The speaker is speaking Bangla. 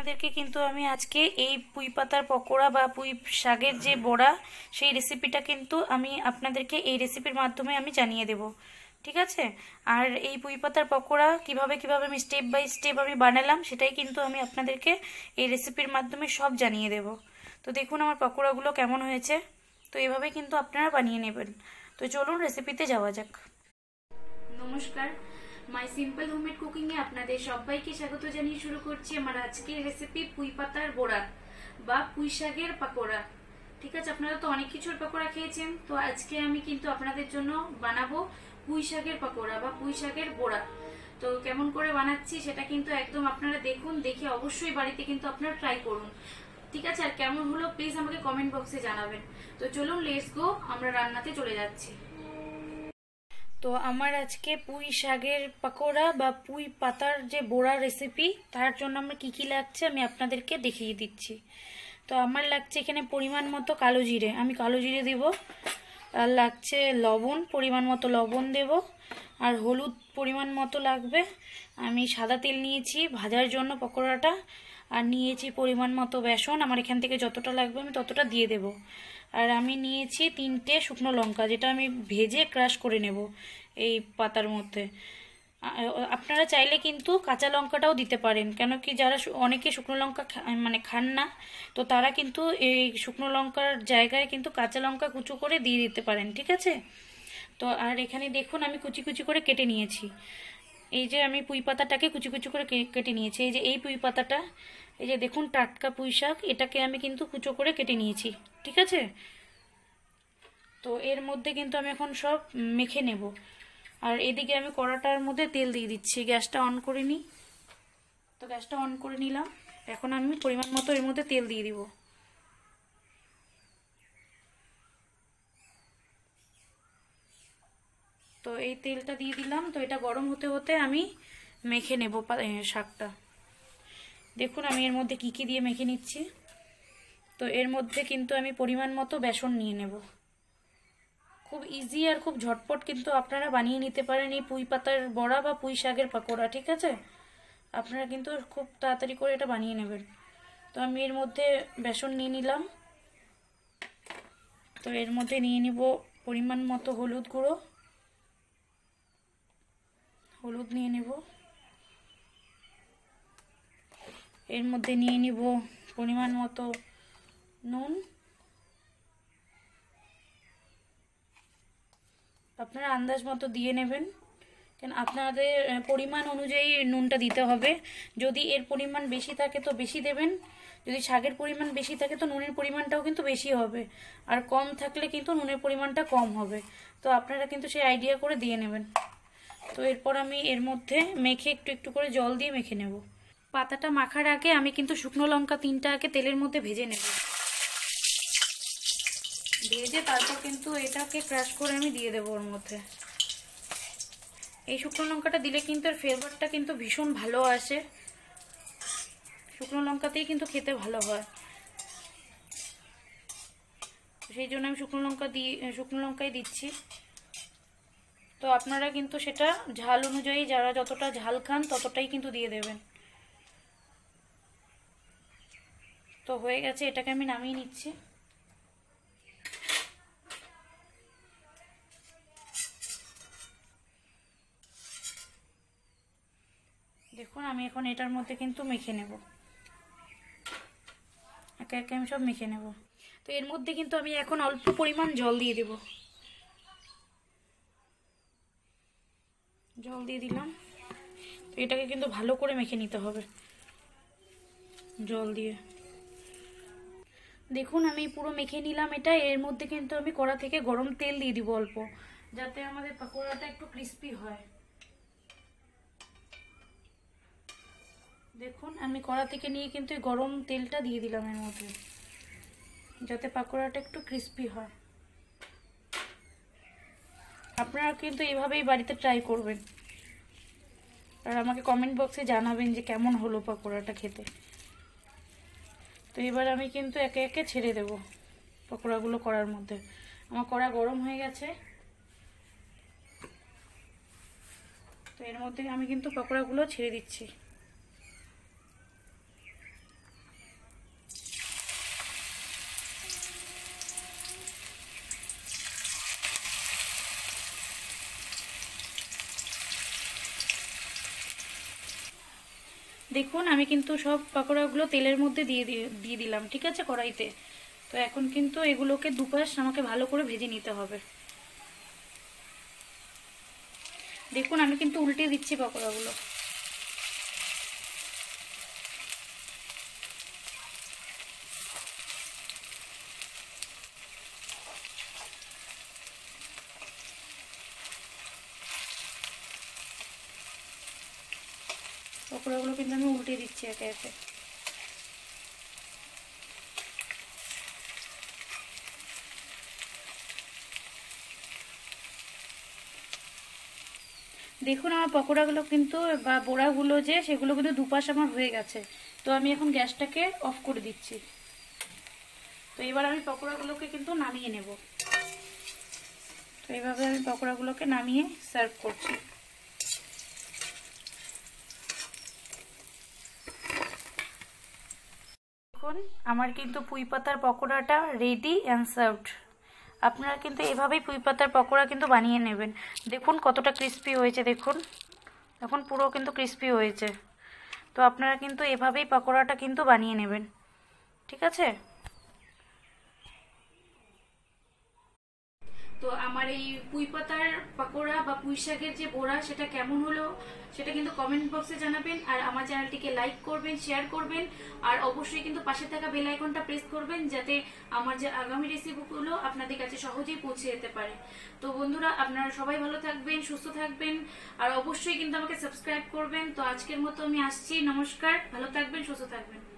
আপনাদেরকে কিন্তু আমি আজকে এই পুঁই পাতার পকোড়া বা পুঁই শাকের যে বড়া সেই রেসিপিটা কিন্তু আমি আপনাদেরকে এই রেসিপির মাধ্যমে আমি জানিয়ে দেব, ঠিক আছে। আর এই পুঁই পাতার পকোড়া কিভাবে আমি স্টেপ বাই স্টেপ আমি বানালাম সেটাই কিন্তু আমি আপনাদেরকে এই রেসিপির মাধ্যমে সব জানিয়ে দেব। তো দেখুন আমার পকোড়াগুলো কেমন হয়েছে। তো এভাবে কিন্তু আপনারা বানিয়ে নেবেন। তো চলুন রেসিপিতে যাওয়া যাক। নমস্কার, মাই সিম্পল হোমমেড কুকিং এ আপনাদের সবাইকে স্বাগত জানিয়ে শুরু করছি আমার আজকের রেসিপি পুঁই পাতার বড়া বা পুঁই শাকের পকোড়া। ঠিক আছে, আপনারা তো অনেক কিছুর পকোড়া খেয়েছেন, তো আজকে আমি কিন্তু আপনাদের জন্য বানাবো পুঁই শাকের পকোড়া বা পুঁই শাকের বড়া। তো কেমন করে বানাচ্ছি সেটা কিন্তু একদম আপনারা দেখুন, দেখে অবশ্যই বাড়িতে কিন্তু আপনারা ট্রাই করুন, ঠিক আছে। আর কেমন হলো প্লিজ আমাকে কমেন্ট বক্সে জানাবেন। তো চলুন লেটস গো, আমরা রান্নাতে চলে যাচ্ছি। তো আমার আজকে পুঁই শাকের পকোড়া বা পুঁই পাতার যে বড়া রেসিপি, তার জন্য আমার কি লাগছে আমি আপনাদেরকে দেখিয়ে দিচ্ছি। তো আমার লাগছে এখানে পরিমাণ মতো কালো জিরে, আমি কালো জিরে দেব। আর লাগছে লবণ, পরিমাণ মতো লবণ দেব। আর হলুদ পরিমাণ মতো লাগবে। আমি সাদা তেল নিয়েছি ভাজার জন্য পকোড়াটা। আর নিয়েছি পরিমাণ মতো বেসন, আমার এখান থেকে যতটা লাগবে আমি ততটা দিয়ে দেব। আর আমি নিয়েছি 3টে শুকনো লঙ্কা, যেটা আমি ভেজে ক্রাশ করে নেব এই পাতার মধ্যে। আপনারা চাইলে কিন্তু কাঁচা লঙ্কাটাও দিতে পারেন, কেন কি যারা অনেকে শুকনো লঙ্কা মানে খান না, তো তারা কিন্তু এই শুকনো লঙ্কার জায়গায় কিন্তু কাঁচা লঙ্কা কুচো করে দিয়ে দিতে পারেন, ঠিক আছে। তো আর এখানে দেখুন আমি কুচি কুচি করে কেটে নিয়েছি। এই যে আমি পুঁই পাতাটাকে কুচি কুচি করে কেটে নিয়েছি। এই যে এই পুঁই পাতাটা, এই যে দেখুন টাটকা পুঁই শাক, এটাকে আমি কিন্তু কুচো করে কেটে নিয়েছি, ঠিক আছে। তো এর মধ্যে কিন্তু আমি এখন সব মেখে নেব। আর এদিকে আমি কড়াটার মধ্যে তেল দিয়ে দিচ্ছি, গ্যাসটা অন করে নিই। তো গ্যাসটা অন করে নিলাম, এখন আমি পরিমাণ মতো এর মধ্যে তেল দিয়ে দিব। তো এই তেলটা দিয়ে দিলাম। তো এটা গরম হতে হতে আমি মেখে নেব শাকটা। দেখুন আমি এর মধ্যে কি দিয়ে মেখে নিচ্ছি। তো এর মধ্যে কিন্তু আমি পরিমাণ মতো বেসন নিয়ে নেব। খুব ইজি আর খুব ঝটপট কিন্তু আপনারা বানিয়ে নিতে পারেন এই পুঁই পাতার বড়া বা পুঁই শাকের পকোড়া, ঠিক আছে। আপনারা কিন্তু খুব তাড়াতাড়ি করে এটা বানিয়ে নেবেন। তো আমি এর মধ্যে বেসন নিয়ে নিলাম। তো এর মধ্যে নিয়ে নিব পরিমাণ মতো হলুদ গুঁড়ো, হলুদ নিয়ে নেব। এর মধ্যে নিয়ে নিব পরিমাণ মতো নুন। আপনারা আন্দাজ মতো দিয়ে নেবেন, কেন আপনাদের পরিমাণ অনুযায়ী নুনটা দিতে হবে। যদি এর পরিমাণ বেশি থাকে তো বেশি দেবেন, যদি শাকের পরিমাণ বেশি থাকে তো নুনের পরিমাণটাও কিন্তু বেশি হবে, আর কম থাকলে কিন্তু নুনের পরিমাণটা কম হবে। তো আপনারা কিন্তু সেই আইডিয়া করে দিয়ে নেবেন। তো এরপর আমি এর মধ্যে মেখে একটু একটু করে জল দিয়ে মেখে নেব। পাতাটা মাখার আগে আমি কিন্তু শুকনো লঙ্কা 3টা আগে তেলের মধ্যে ভেজে নেব। ভেজে তারপর কিন্তু এটাকে ক্রাশ করে আমি দিয়ে দেবো ওর মধ্যে। এই শুকনো লঙ্কাটা দিলে কিন্তু এর ফ্লেভারটা কিন্তু ভীষণ ভালো আসে, শুকনো লঙ্কাতেই কিন্তু খেতে ভালো হয়। সেই জন্য আমি শুকনো লঙ্কাই দিচ্ছি। তো আপনারা কিন্তু সেটা ঝাল অনুযায়ী যারা যতটা ঝাল খান ততটাই কিন্তু দিয়ে দেবেন। তো হয়ে গেছে, এটাকে আমি নামিয়ে নিচ্ছি। দেখুন আমি এখন এটার মধ্যে কিন্তু মেখে নেব, একে একে আমি সব মেখে নেব। তো এর মধ্যে কিন্তু আমি এখন অল্প পরিমাণ জল দিয়ে দেব। জল দিয়ে দিলাম। তো এটাকে কিন্তু ভালো করে মেখে নিতে হবে জল দিয়ে। দেখুন আমি পুরো মেখে নিলাম এটা। এর মধ্যে কিন্তু আমি কড়া থেকে গরম তেল দিয়ে দিব অল্প, যাতে আমাদের পকোড়াটা একটু ক্রিস্পি হয়। দেখুন আমি কড়া থেকে নিয়ে কিন্তু গরম তেলটা দিয়ে দিলাম এর মধ্যে, যাতে পকোড়াটা একটু ক্রিস্পি হয়। আপনারা কিন্তু এইভাবেই বাড়িতে ট্রাই করবেন, আর আমাকে কমেন্ট বক্সে জানাবেন যে কেমন হলো পকোড়াটা খেতে। তো এবার আমি কিন্তু একে একে ছেড়ে দেব পকোড়াগুলো কড়ার মধ্যে। আমার কড়া গরম হয়ে গেছে। তো এর মধ্যে আমি কিন্তু পকোড়াগুলো ছেড়ে দিচ্ছি। দেখুন আমি কিন্তু সব পকোড়াগুলো তেলের মধ্যে দিয়ে দিলাম, ঠিক আছে, কড়াইতে। তো এখন কিন্তু এগুলোকে দুপাশ আমাকে ভালো করে ভেজে নিতে হবে। দেখুন আমি কিন্তু উল্টে দিচ্ছি পকোড়াগুলো। পকোড়াগুলো কিন্তু আমি উল্টে দিচ্ছি একে একে। দেখুন আমার পকোড়াগুলো কিন্তু বা বড়াগুলো যে সেগুলো কিন্তু দুপাশ আমার হয়ে গেছে। তো আমি এখন গ্যাসটাকে অফ করে দিচ্ছি। তো এবার আমি পকোড়াগুলোকে কিন্তু নামিয়ে নেব। তো এইভাবে আমি পকোড়াগুলোকে নামিয়ে সার্ভ করছি। দেখুন আমার কিন্তু পুঁই পাতার পকোড়াটা রেডি অ্যান্ড সার্ভড। আপনারা কিন্তু এভাবেই পুঁই পাতার পকোড়া কিন্তু বানিয়ে নেবেন। দেখুন কতটা ক্রিস্পি হয়েছে, দেখুন এখন পুরো কিন্তু ক্রিস্পি হয়েছে। তো আপনারা কিন্তু এভাবেই পকোড়াটা কিন্তু বানিয়ে নেবেন, ঠিক আছে। তো আমার এই পুঁই পাতার পকোড়া বা পুঁই শাকের যে বড়া সেটা কেমন হলো সেটা কিন্তু কমেন্ট বক্সে জানাবেন। আর আমার চ্যানেলটিকে লাইক করবেন, শেয়ার করবেন, আর অবশ্যই কিন্তু পাশে থাকা বেল আইকনটা প্রেস করবেন যাতে আমার যে আগামী রেসিপিগুলো আপনাদের কাছে সহজেই পৌঁছে যেতে পারে। তো বন্ধুরা আপনারা সবাই ভালো থাকবেন, সুস্থ থাকবেন, আর অবশ্যই কিন্তু আমাকে সাবস্ক্রাইব করবেন। তো আজকের মতো আমি আসছি, নমস্কার, ভালো থাকবেন, সুস্থ থাকবেন।